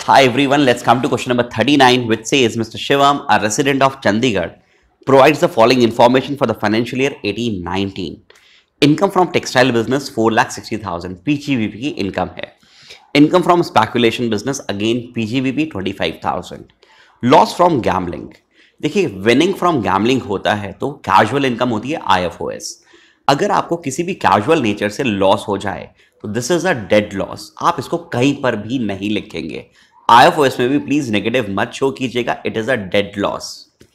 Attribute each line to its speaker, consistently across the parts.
Speaker 1: Hi everyone, let's come to question number 39, which says Mr. Shivam, a resident of Chandigarh, provides the following information for the financial year 18-19. Income from textile business 4,60,000 PGBP की income है. Income from speculation business again PGBP 25,000. Loss from gambling. देखिए, winning from gambling होता है तो casual income होती है IFOS. अगर आपको किसी भी कैजुअल नेचर से लॉस हो जाए तो this is a dead loss. आप इसको कहीं पर भी नहीं लिखेंगे. IFOS में भी प्लीज नेगेटिव मत शो कीजिएगा. It is a dead loss.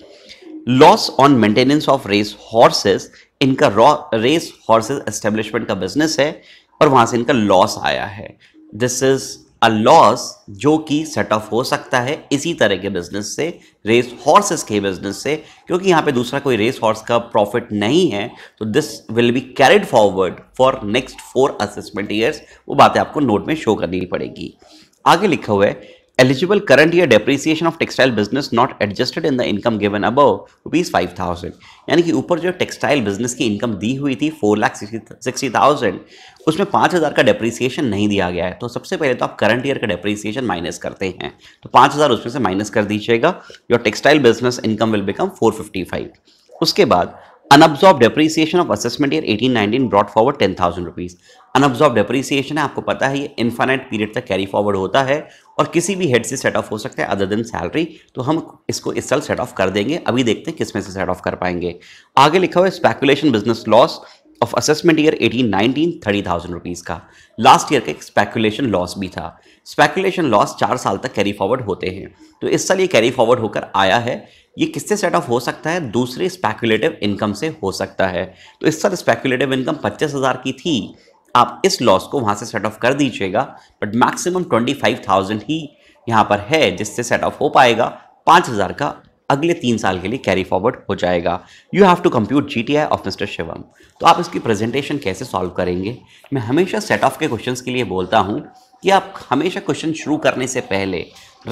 Speaker 1: Loss on maintenance of race horses. इनका रेस हॉर्सेस एस्टेब्लिशमेंट का बिजनेस है और वहां से इनका लॉस आया है. दिस इज अ लॉस जो कि सेट ऑफ हो सकता है इसी तरह के बिजनेस से, रेस हॉर्सेस के बिजनेस से, क्योंकि यहाँ पे दूसरा कोई रेस हॉर्स का प्रॉफिट नहीं है. तो this will be carried forward for next 4 assessment years. वो बातें आपको नोट में शो करनी पड़ेगी. आगे लिखा हुआ है eligible current year depreciation of textile business not adjusted in the income given above ₹5,000. यानी कि ऊपर जो टेक्सटाइल बिजनेस की इनकम दी हुई थी 4,60,000, उसमें 5,000 का डेप्रिसिएशन नहीं दिया गया है. तो सबसे पहले तो आप करंट ईयर का डेप्रिसिएशन माइनस करते हैं. तो 5,000 उसमें से माइनस कर दीजिएगा. Your textile business income will become 455. उसके बाद unabsorbed depreciation of assessment year 18-19 brought forward ₹10,000. Unabsorbed depreciation है, आपको पता है ये इनफाइनाइट पीरियड तक कैरी फॉरवर्ड होता है और किसी भी हेड से सेट ऑफ हो सकता है अदर देन सैलरी. तो हम इसको इस साल सेट ऑफ कर देंगे. अभी देखते हैं किस में से सेट ऑफ कर पाएंगे. आगे लिखा हुआ है speculation business loss of assessment year 18-19 ₹30,000 का. लास्ट ईयर का एक स्पेकुलेशन लॉस भी था. स्पेकुलेशन लॉस 4 साल तक कैरी फॉरवर्ड होते हैं. तो इस साल ये कैरी फॉरवर्ड होकर आया है. ये किससे सेट ऑफ हो सकता है? दूसरे स्पेकुलेटिव इनकम से हो सकता है. तो इस साल स्पेकुलेटिव इनकम 25,000 की थी. आप इस लॉस को वहां से सेट ऑफ कर दीजिएगा. बट मैक्सिमम 25,000 ही यहां पर है जिससे सेट ऑफ हो पाएगा. 5,000 का अगले 3 साल के लिए कैरी फॉरवर्ड हो जाएगा. You have to compute GTI of mister Shivam. तो आप इसकी प्रेजेंटेशन कैसे सॉल्व करेंगे? मैं हमेशा सेट ऑफ के क्वेश्चंस के लिए बोलता हूं कि आप हमेशा क्वेश्चन शुरू करने से पहले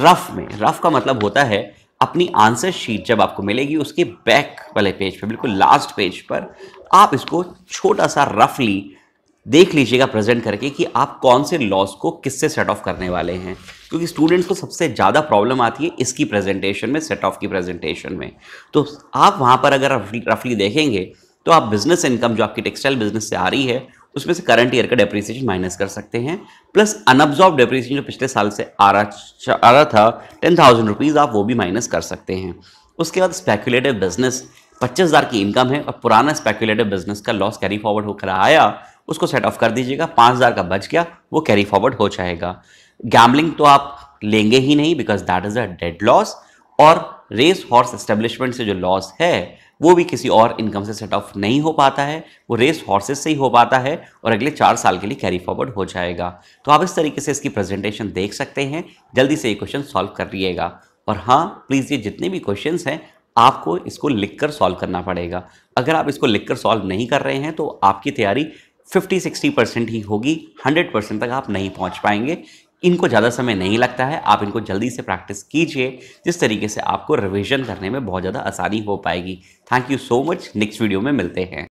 Speaker 1: रफ का मतलब होता है अपनी आंसर शीट जब आपको मिलेगी उसके बैक वाले पेज पर, बिल्कुल लास्ट पेज पर, आप इसको छोटा सा रफली देख लीजिएगा प्रेजेंट करके कि आप कौन से लॉस को किससे सेट ऑफ करने वाले हैं. क्योंकि स्टूडेंट्स को सबसे ज़्यादा प्रॉब्लम आती है इसकी प्रेजेंटेशन में, सेट ऑफ की प्रेजेंटेशन में. तो आप वहाँ पर अगर रफली देखेंगे तो आप बिजनेस इनकम जो आपकी टेक्सटाइल बिजनेस से आ रही है उसमें से करंट ईयर का डेप्रिसिएशन माइनस कर सकते हैं. प्लस अनअब्जॉर्ब डेप्रिसिएशन जो पिछले साल से आ रहा था ₹10,000, आप वो भी माइनस कर सकते हैं. उसके बाद स्पेकुलेटिव बिजनेस 25,000 की इनकम है और पुराना स्पेकुलेटिव बिजनेस का लॉस कैरी फॉरवर्ड होकर आया, उसको सेट ऑफ कर दीजिएगा. 5,000 का बच गया, वो कैरी फॉरवर्ड हो जाएगा. गैम्बलिंग तो आप लेंगे ही नहीं because that is a dead loss. और रेस हॉर्स एस्टेब्लिशमेंट से जो लॉस है वो भी किसी और इनकम से सेट ऑफ नहीं हो पाता है, वो रेस हॉर्सेस से ही हो पाता है और अगले 4 साल के लिए कैरी फॉरवर्ड हो जाएगा. तो आप इस तरीके से इसकी प्रेजेंटेशन देख सकते हैं. जल्दी से ये क्वेश्चन सॉल्व कर लिएगा. और हाँ, प्लीज़ ये जितने भी क्वेश्चंस हैं आपको इसको लिखकर सॉल्व करना पड़ेगा. अगर आप इसको लिखकर सॉल्व नहीं कर रहे हैं तो आपकी तैयारी 50-60% ही होगी. 100% तक आप नहीं पहुंच पाएंगे. इनको ज़्यादा समय नहीं लगता है. आप इनको जल्दी से प्रैक्टिस कीजिए जिस तरीके से आपको रिवीजन करने में बहुत ज़्यादा आसानी हो पाएगी. Thank you so much. Next video में मिलते हैं.